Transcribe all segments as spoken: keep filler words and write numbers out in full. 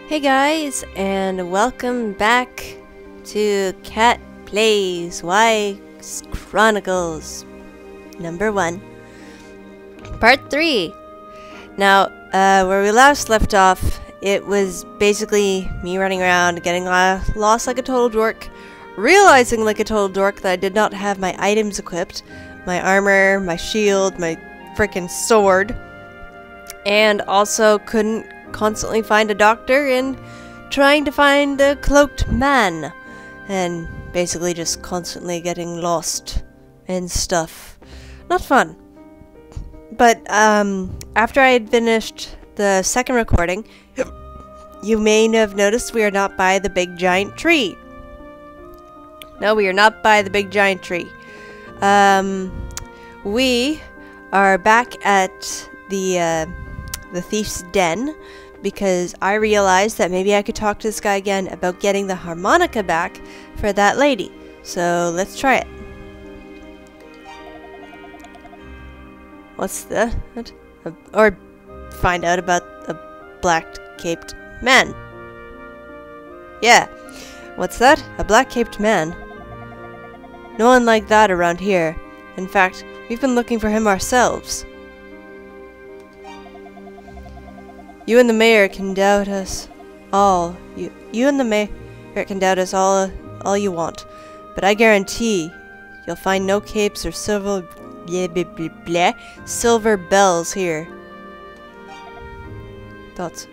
Hey guys, and welcome back to Cat Plays Y Chronicles number one, part three. Now, uh, where we last left off, it was basically me running around, getting uh, lost like a total dork, realizing like a total dork that I did not have my items equipped, my armor, my shield, my frickin' sword, and also couldn't constantly find a doctor and trying to find a cloaked man, and basically just constantly getting lost and stuff. Not fun. But um, after I had finished the second recording, you may have noticed we are not by the big giant tree. No, we are not by the big giant tree. Um, we are back at the uh, the thief's den, because I realized that maybe I could talk to this guy again about getting the harmonica back for that lady. So let's try it. What's the... What? Uh, or find out about a black-caped man. Yeah. What's that? A black-caped man? No one like that around here. In fact, we've been looking for him ourselves. You and the mayor can doubt us all. You, you and the mayor can doubt us all, all you want, but I guarantee you'll find no capes or silver, blah, blah, blah, blah, silver bells here. Thoughts?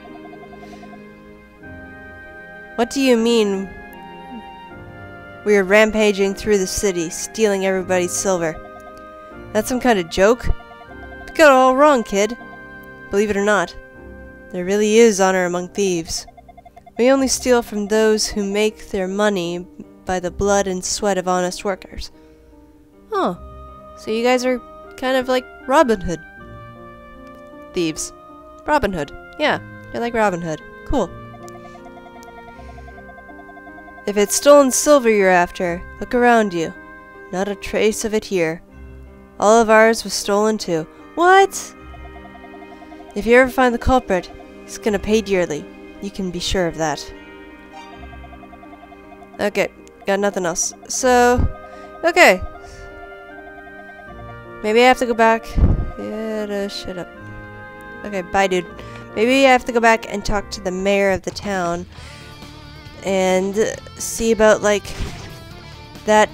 What do you mean? We are rampaging through the city, stealing everybody's silver. That's some kind of joke? You got it all wrong, kid. Believe it or not, there really is honor among thieves. We only steal from those who make their money by the blood and sweat of honest workers. Oh, so you guys are kind of like Robin Hood thieves. Robin Hood. Yeah, you're like Robin Hood. Cool. If it's stolen silver you're after, look around you. Not a trace of it here. All of ours was stolen too. What? If you ever find the culprit, he's gonna pay dearly. You can be sure of that. Okay, got nothing else. So, okay. Maybe I have to go back. Yeah, uh, shut up. Okay, bye, dude. Maybe I have to go back and talk to the mayor of the town and see about, like, that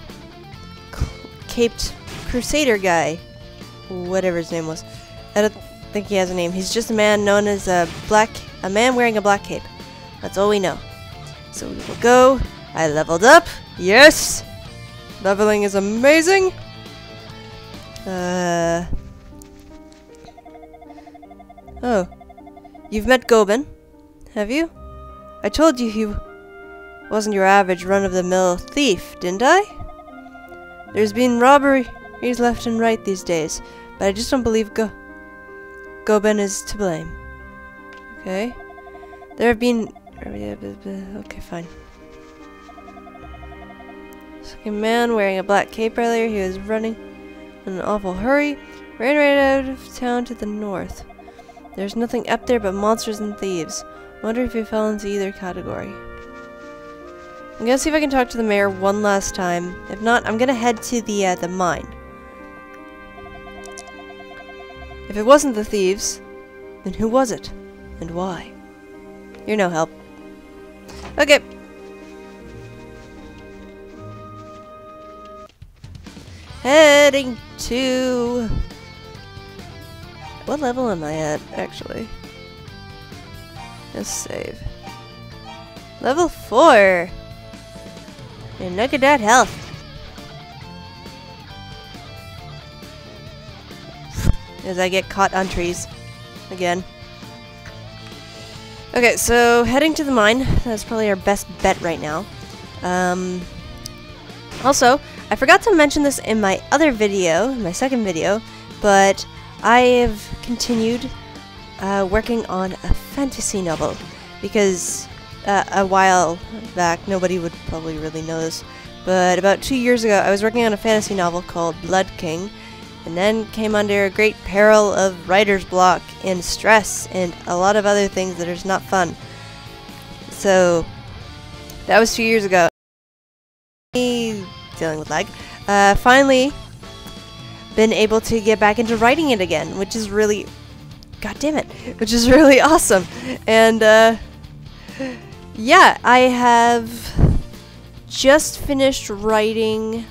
caped crusader guy. Whatever his name was. I don't think he has a name. He's just a man known as a black, a man wearing a black cape. That's all we know. So we will go. I leveled up. Yes! Leveling is amazing. Uh. Oh. You've met Goban, have you? I told you he wasn't your average run-of-the-mill thief, didn't I? There's been robberies left and right these days, but I just don't believe Go Goban is to blame. Okay. There have been... Okay, fine. Second man wearing a black cape earlier. He was running in an awful hurry. Ran right out of town to the north. There's nothing up there but monsters and thieves. Wonder if he fell into either category. I'm gonna see if I can talk to the mayor one last time. If not, I'm gonna head to the, uh, the mine. If it wasn't the thieves, then who was it? And why? You're no help. Okay. Heading to... What level am I at, actually? Let's save. Level four! And look at that health. As I get caught on trees again. Okay, so heading to the mine. That's probably our best bet right now. Um, also, I forgot to mention this in my other video, my second video, but I have continued uh, working on a fantasy novel because uh, a while back, nobody would probably really know this, but about two years ago I was working on a fantasy novel called Blood King, and then came under a great peril of writer's block and stress and a lot of other things that are not fun. So that was two years ago. Me dealing with lag. Uh, finally been able to get back into writing it again, which is really, god damn it, which is really awesome. And uh, yeah, I have just finished writing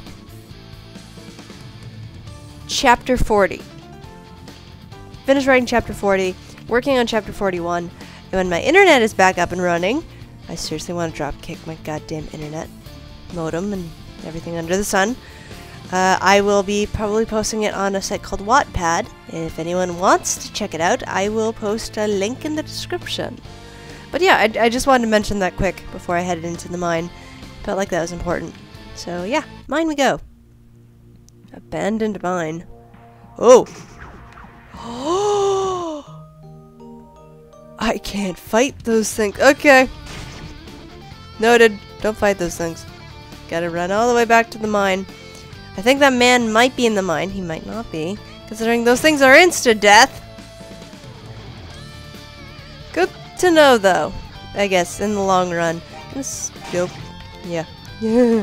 chapter forty. Finished writing chapter forty, working on chapter forty-one, and when my internet is back up and running, I seriously want to drop kick my goddamn internet modem and everything under the sun. Uh, I will be probably posting it on a site called Wattpad. If anyone wants to check it out, I will post a link in the description. But yeah, I, I just wanted to mention that quick before I headed into the mine. Felt like that was important. So yeah, mine we go. Abandoned mine. Oh! I can't fight those things. Okay. Noted. Don't fight those things. Gotta run all the way back to the mine. I think that man might be in the mine. He might not be, considering those things are insta-death. Good to know, though. I guess, in the long run. Let's go. Yeah. Yeah.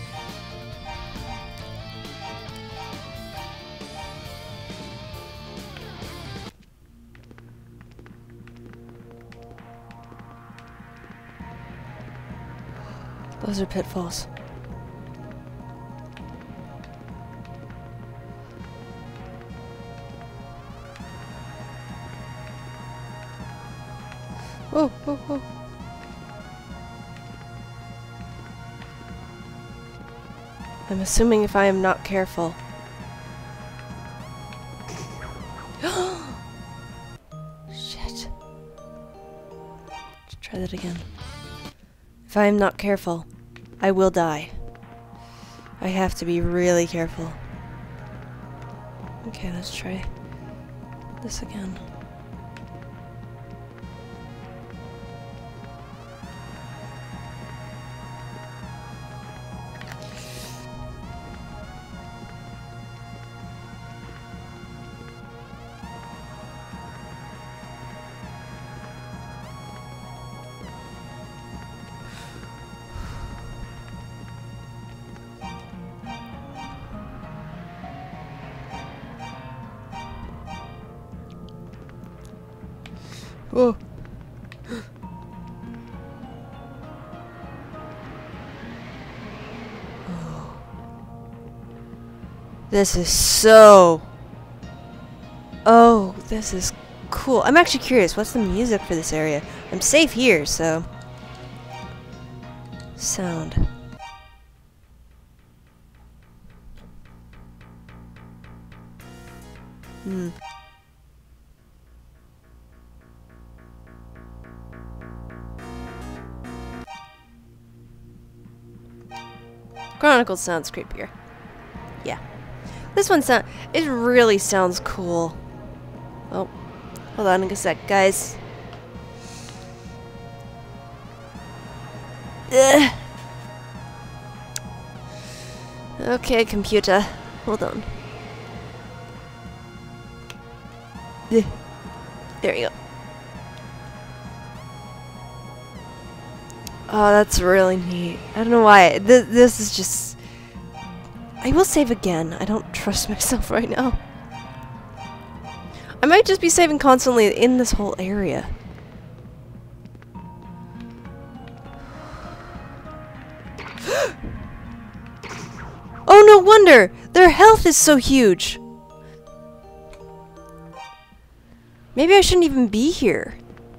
Those are pitfalls. Whoa, whoa, whoa. I'm assuming if I am not careful. Shit. Let's try that again. If I am not careful, I will die. I have to be really careful. Okay, let's try this again. Oh. Oh. This is so... Oh, this is cool. I'm actually curious, what's the music for this area? I'm safe here, so... Sound. Hmm. Chronicles sounds creepier. Yeah. This one sound it really sounds cool. Oh. Hold on a sec, guys. Ugh. Okay, computer. Hold on. Ugh. There you go. Oh, that's really neat. I don't know why. Th this is just... I will save again. I don't trust myself right now. I might just be saving constantly in this whole area. Oh, no wonder! Their health is so huge! Maybe I shouldn't even be here.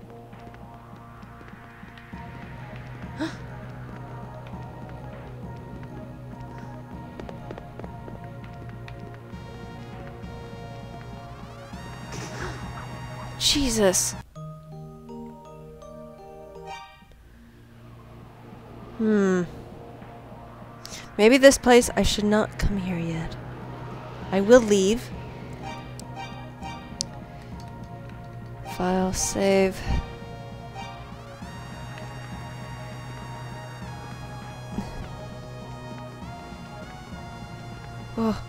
Jesus. Hmm. Maybe this place, I should not come here yet. I will leave. File, save. Oh.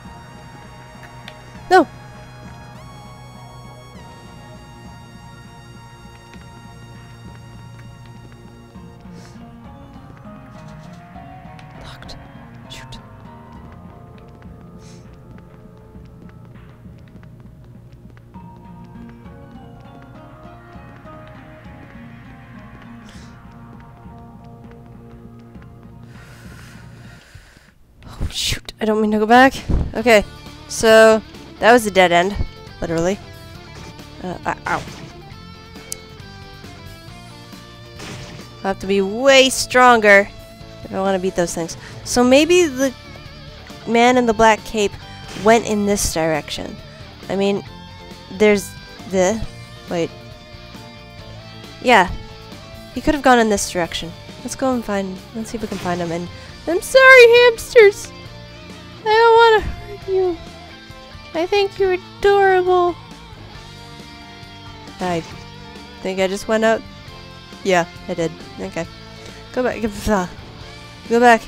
No! I don't mean to go back. Okay, so that was a dead end, literally. Uh, uh, ow. I have to be way stronger if I want to beat those things. So maybe the man in the black cape went in this direction. I mean, there's the... Wait. Yeah. He could have gone in this direction. Let's go and find... Let's see if we can find him. And I'm sorry, hamsters! I don't want to hurt you. I think you're adorable. I think I just went out. Yeah, I did. Okay. Go back. Go back.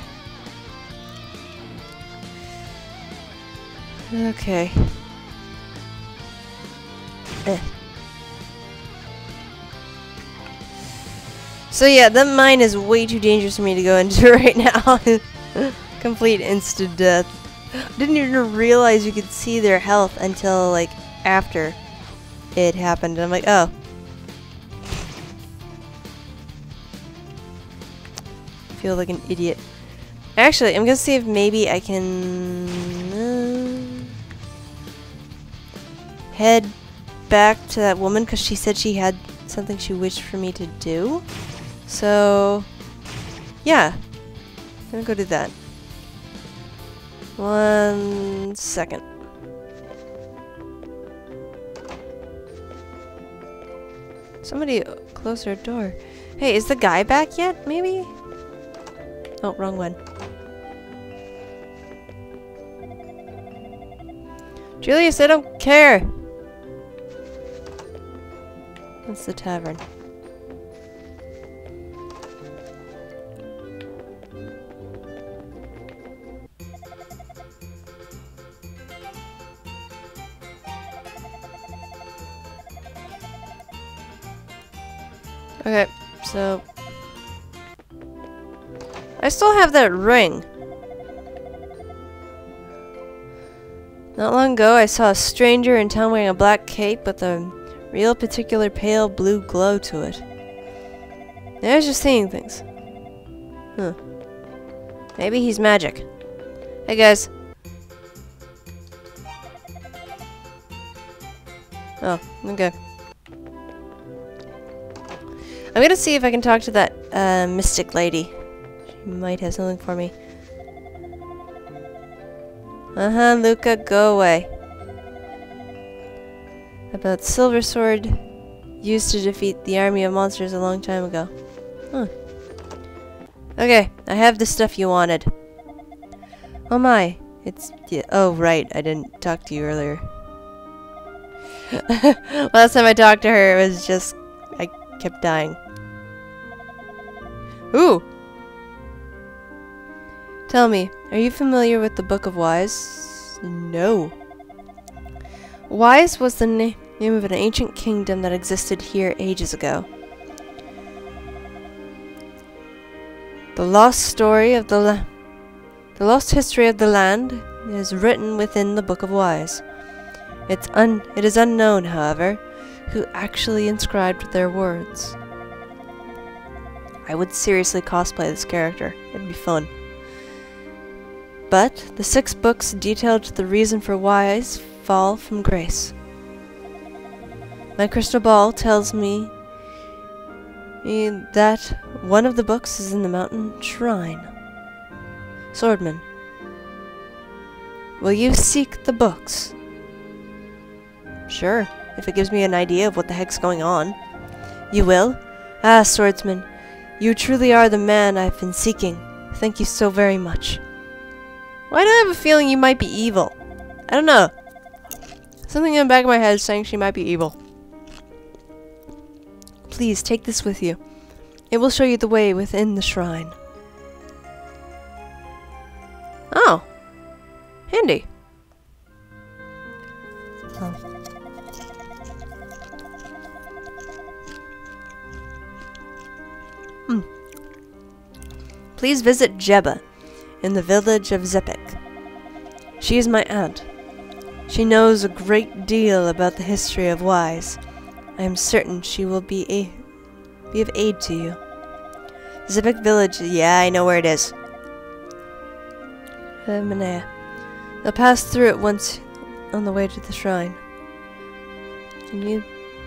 Okay. Eh. So yeah, that mine is way too dangerous for me to go into right now. Complete instant death. Didn't even realize you could see their health until like after it happened. I'm like, oh. Feel like an idiot. Actually, I'm gonna see if maybe I can uh, head back to that woman because she said she had something she wished for me to do. So, yeah, I'm gonna go do that. One second. Somebody close their door. Hey, is the guy back yet? Maybe? Oh, wrong one. Julius, I don't care. That's the tavern. Okay, so I still have that ring. Not long ago, I saw a stranger in town wearing a black cape with a real particular pale blue glow to it. I was just seeing things. Huh. Maybe he's magic. Hey guys. Oh, okay. I'm gonna see if I can talk to that uh, mystic lady. She might have something for me. Uh-huh, Luca, go away. About Silver Sword used to defeat the army of monsters a long time ago. Huh. Okay, I have the stuff you wanted. Oh my, it's... Yeah, oh right, I didn't talk to you earlier. Last time I talked to her, it was just... I kept dying. Ooh! Tell me, are you familiar with the Book of Wise? No. Wise was the na name of an ancient kingdom that existed here ages ago. The lost story of the la the lost history of the land is written within the Book of Wise. It's un it is unknown, however, who actually inscribed their words. I would seriously cosplay this character. It'd be fun. But the six books detailed the reason for Wise fall from grace. My crystal ball tells me that one of the books is in the mountain shrine. Swordman, will you seek the books? Sure, if it gives me an idea of what the heck's going on. You will? Ah, swordsman, you truly are the man I've been seeking. Thank you so very much. Why do I have a feeling you might be evil? I don't know. Something in the back of my head is saying she might be evil. Please, take this with you. It will show you the way within the shrine. Oh. Handy. Oh. Hmm. Please visit Jeba in the village of Zepik. She is my aunt. She knows a great deal about the history of Wise. I am certain she will be a be of aid to you. Zepik village, yeah, I know where it is. Uh, Manea. I'll pass through it once on the way to the shrine. Can you...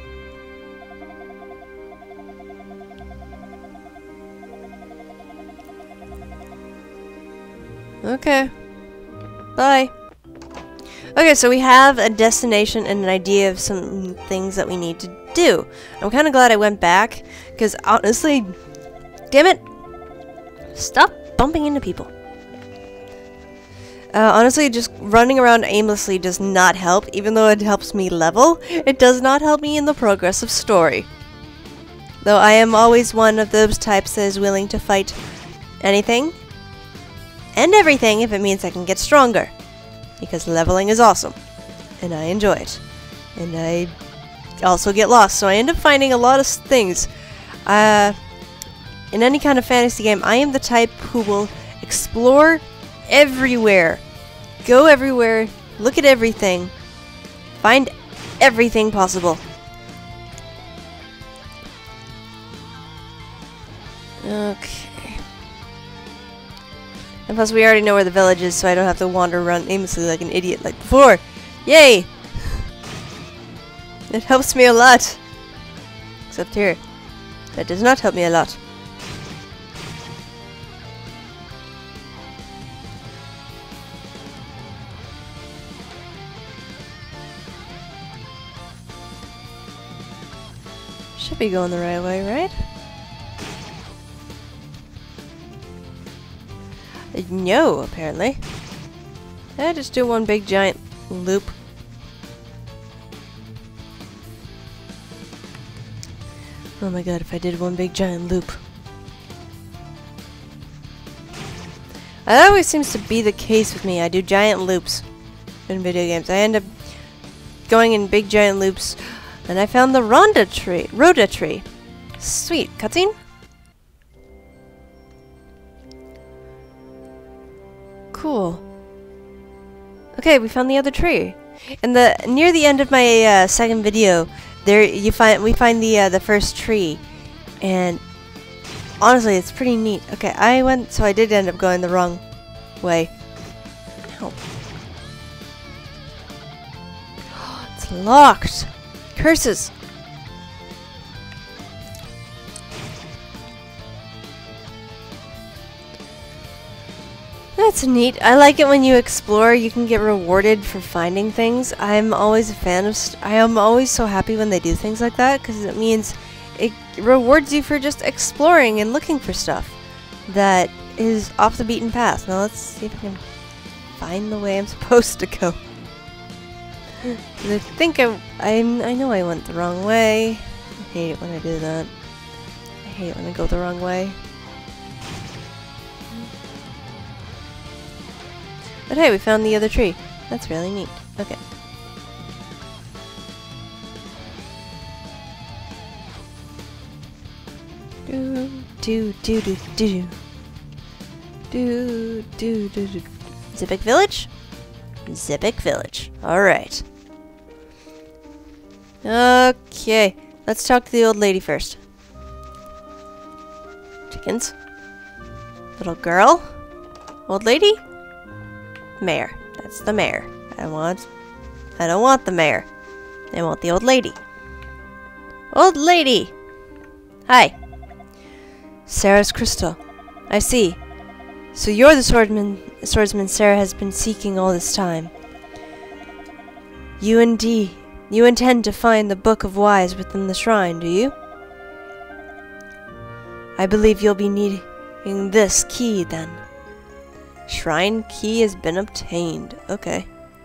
Okay. Bye. Okay, so we have a destination and an idea of some things that we need to do. I'm kind of glad I went back, because honestly, damn it, stop bumping into people. Uh, honestly, just running around aimlessly does not help. Even though it helps me level, it does not help me in the progress of story. Though I am always one of those types that is willing to fight anything and everything if it means I can get stronger. Because leveling is awesome, and I enjoy it. And I also get lost, so I end up finding a lot of things. Uh, in any kind of fantasy game, I am the type who will explore everywhere. Go everywhere, look at everything, find everything possible. Okay. And plus we already know where the village is, so I don't have to wander around aimlessly like an idiot like before. Yay! It helps me a lot. Except here. That does not help me a lot. Should be going the right way, right? No, apparently. I just do one big giant loop. Oh my god, if I did one big giant loop. That always seems to be the case with me. I do giant loops in video games. I end up going in big giant loops. And I found the Rhoda tree. Rhoda tree. Sweet. Cutscene? Cool. Okay, we found the other tree. And the near the end of my uh, second video, there you find we find the uh, the first tree, and honestly, it's pretty neat. Okay, I went, so I did end up going the wrong way. Ow. It's locked. Curses. That's neat. I like it when you explore, you can get rewarded for finding things. I'm always a fan of st I am always so happy when they do things like that, because it means it rewards you for just exploring and looking for stuff that is off the beaten path. Now let's see if I can find the way I'm supposed to go. I think I, I, I know I went the wrong way. I hate it when I do that. I hate it when I go the wrong way. But hey, we found the other tree. That's really neat. Okay. Do do do do do do do do do. Zipic Village? Zipic Village. Alright. Okay. Let's talk to the old lady first. Chickens. Little girl. Old lady? Mayor. That's the mayor. I want... I don't want the mayor. I want the old lady. Old lady! Hi. Sarah's crystal. I see. So you're the swordsman, swordsman Sarah has been seeking all this time. You indeed... You intend to find the Book of Wise within the shrine, do you? I believe you'll be needing this key, then. Shrine key has been obtained. Okay.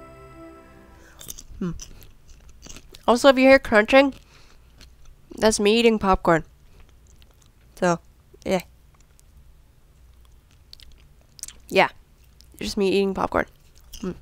Hmm. Also, if you hear crunching, that's me eating popcorn. So, yeah. Yeah. Just me eating popcorn. Hmm.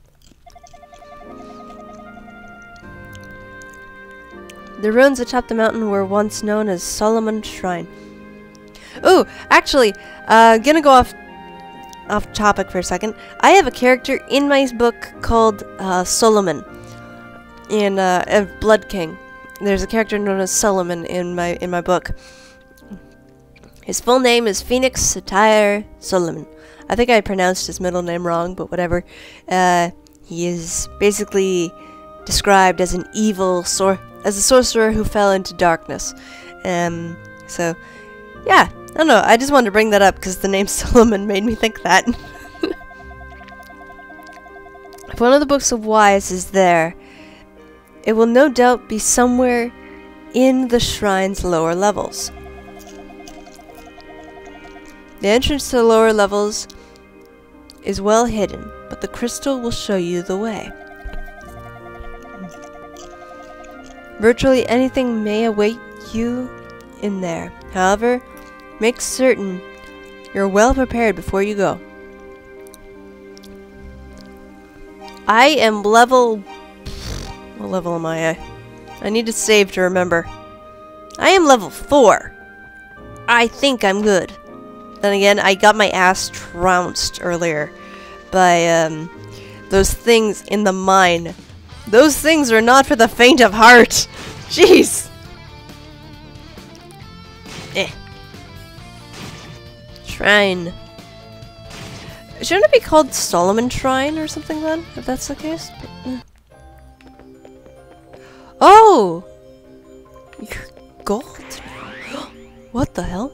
The ruins atop the mountain were once known as Solomon's Shrine. Ooh, actually, uh, gonna go off off topic for a second. I have a character in my book called uh, Solomon in uh, of Blood King. There's a character known as Solomon in my in my book. His full name is Phoenix Satire Solomon. I think I pronounced his middle name wrong, but whatever. Uh, he is basically described as an evil sor as a sorcerer who fell into darkness. Um, so, yeah, I don't know. I just wanted to bring that up because the name Solomon made me think that. If one of the Books of Wise is there, it will no doubt be somewhere in the shrine's lower levels. The entrance to the lower levels is well hidden, but the crystal will show you the way. Virtually anything may await you in there. However, make certain you're well prepared before you go. I am level... What level am I? I need to save to remember. I am level four. I think I'm good. Then again, I got my ass trounced earlier by um, those things in the mine. Those things are not for the faint of heart. Jeez. Eh. Shrine. Shouldn't it be called Solomon Shrine or something then, if that's the case? But, eh. Oh! Gold. What the hell?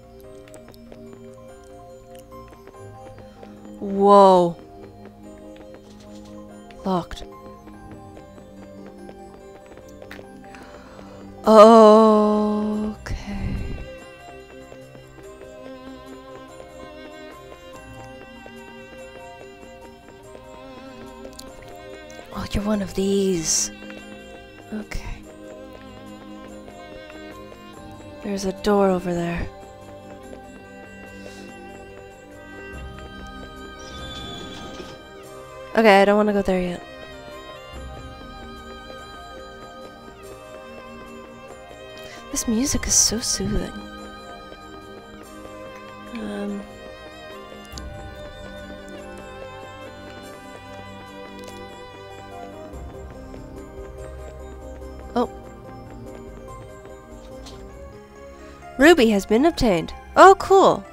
Whoa. Locked. Okay. Oh, you're one of these. Okay. There's a door over there. Okay, I don't want to go there yet. This music is so soothing. Um... Oh. Ruby has been obtained. Oh, cool.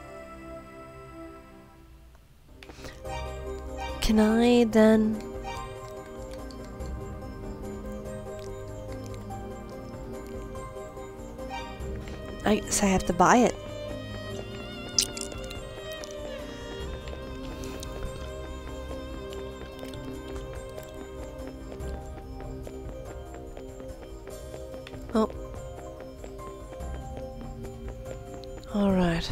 Can I then... I guess I have to buy it. Oh. All right.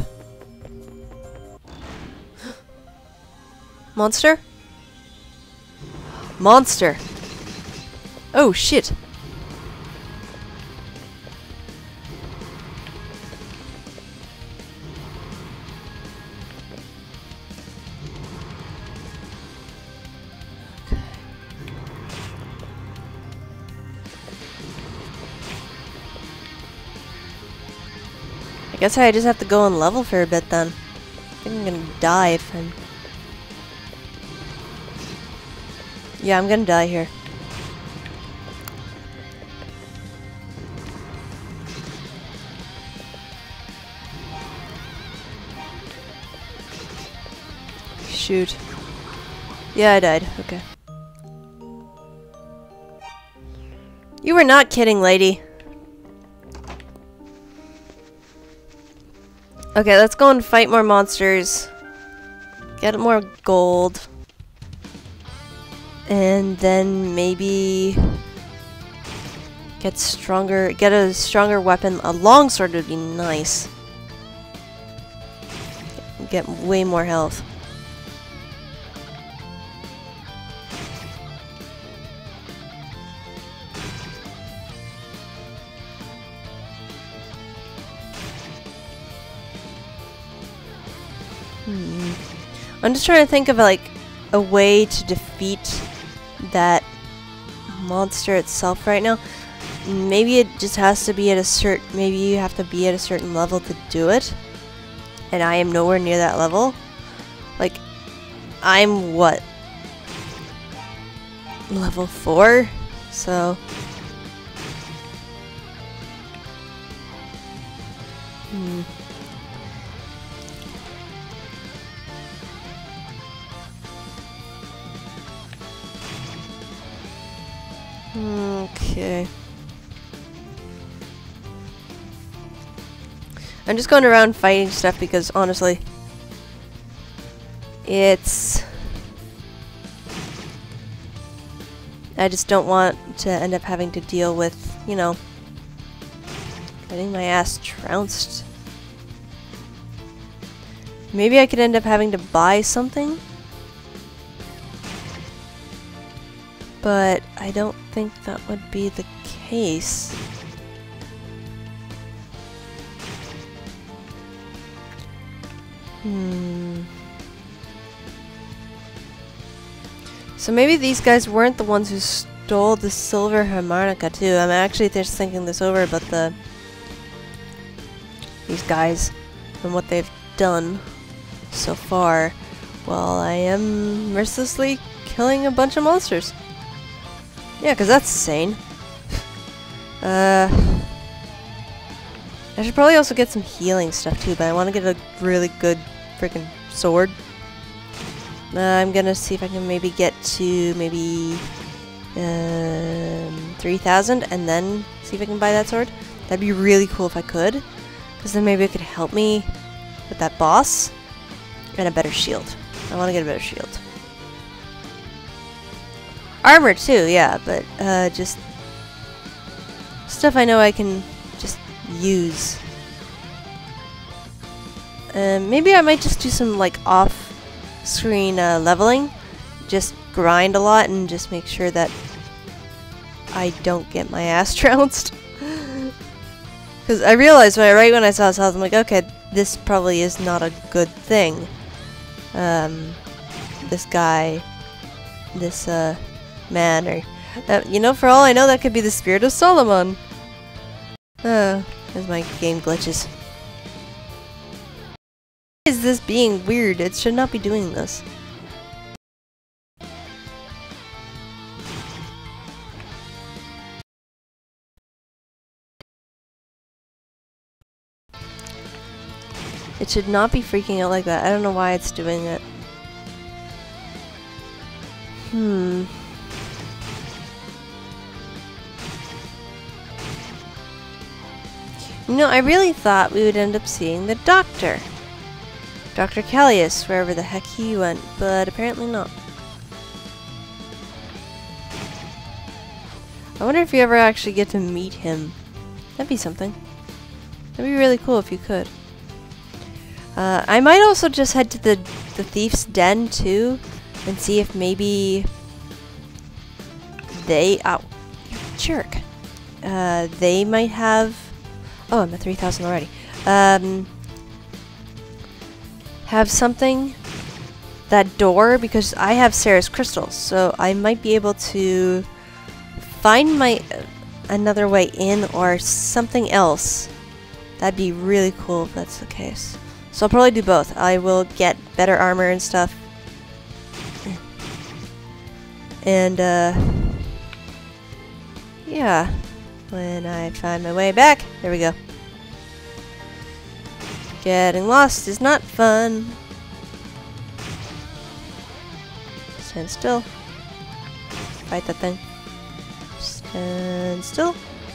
Monster? Monster. Oh, shit. I guess I just have to go on level for a bit then. I think I'm gonna die if I'm... Yeah, I'm gonna die here. Shoot. Yeah, I died. Okay. You were not kidding, lady. Okay, let's go and fight more monsters. Get more gold. And then maybe get stronger, get a stronger weapon. A longsword would be nice. Get way more health. Hmm. I'm just trying to think of like a way to defeat that monster itself right now. Maybe it just has to be at a certain, maybe you have to be at a certain level to do it. And I am nowhere near that level. Like, I'm what? Level four? So... Hmm. Okay. I'm just going around fighting stuff because honestly, it's... I just don't want to end up having to deal with, you know, getting my ass trounced. Maybe I could end up having to buy something, but I don't think that would be the case. Hmm. So maybe these guys weren't the ones who stole the silver harmonica too. I'm actually just thinking this over about the these guys and what they've done so far. Well, I am mercilessly killing a bunch of monsters. Yeah, because that's insane. uh, I should probably also get some healing stuff too, but I want to get a really good freaking sword. Uh, I'm gonna see if I can maybe get to maybe um, three thousand and then see if I can buy that sword. That'd be really cool if I could, because then maybe it could help me with that boss. And a better shield. I want to get a better shield. Armor too, yeah, but uh, just stuff I know I can just use. Um, maybe I might just do some like off-screen uh, leveling. Just grind a lot and just make sure that I don't get my ass trounced. Because I realized when I, right when I saw this house, I'm like, okay, this probably is not a good thing. Um, this guy, this uh, man, or uh, you know, for all I know, that could be the spirit of Solomon. Uh, there's my game glitches. Why is this being weird? It should not be doing this. It should not be freaking out like that. I don't know why it's doing it. Hmm. You know, I really thought we would end up seeing the doctor. Doctor Callius, wherever the heck he went, but apparently not. I wonder if you ever actually get to meet him. That'd be something. That'd be really cool if you could. Uh, I might also just head to the, the Thief's Den too and see if maybe they... Oh, you jerk. Uh, they might have... Oh, I'm at three thousand already. Um, have something... That door, because I have Sarah's crystals, so I might be able to find my... Uh, another way in or something else. That'd be really cool if that's the case. So I'll probably do both. I will get better armor and stuff. And, uh... yeah. When I find my way back. There we go. Getting lost is not fun. Stand still. Fight that thing. Stand still.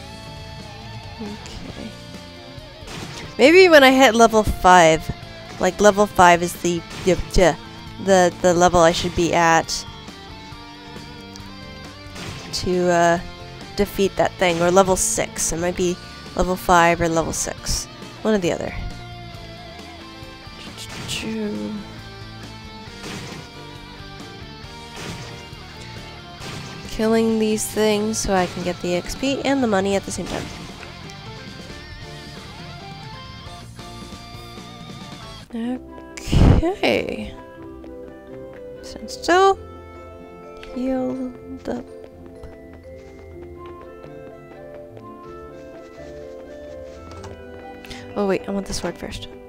Okay. Maybe when I hit level five, like level five is the the the, the level I should be at to uh, defeat that thing, or level six. It might be level five or level six, one or the other. Killing these things so I can get the X P and the money at the same time. Okay. Stand still. Healed up. Oh wait, I want the sword first.